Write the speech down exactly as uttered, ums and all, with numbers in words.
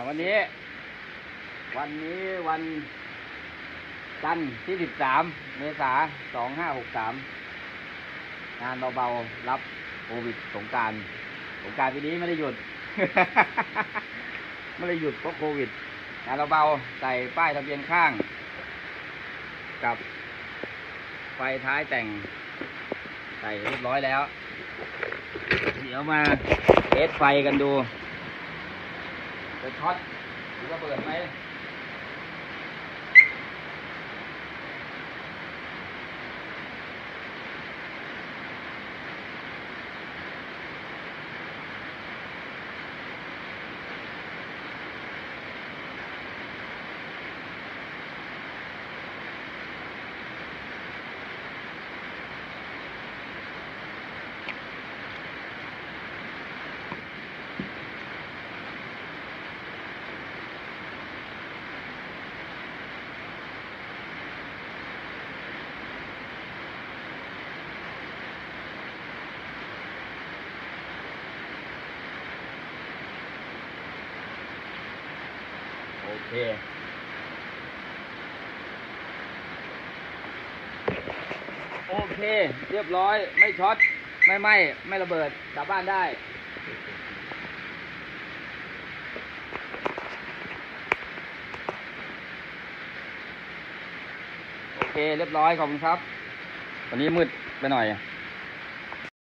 วันนี้วันนี้วันจันทร์ที่สิบสามเมษายนสองห้าหกสามงานเบาๆรับโควิดสงกรานต์สงกรานต์ปีนี้ไม่ได้หยุด ไม่ได้หยุดเพราะโควิดงานเบาๆใส่ป้ายทะเบียนข้างกับไฟท้ายแต่งใส่เรียบร้อยแล้วเดี๋ยวมาเทสไฟกันดูจะช็อตหรือระเบิดไหมโอเคโอเคเรียบร้อยไม่ช็อตไม่ไหม้ไม่ระเบิดกลับบ้านได้โอเคเรียบร้อยขอบคุณครับวันนี้มืดไปหน่อย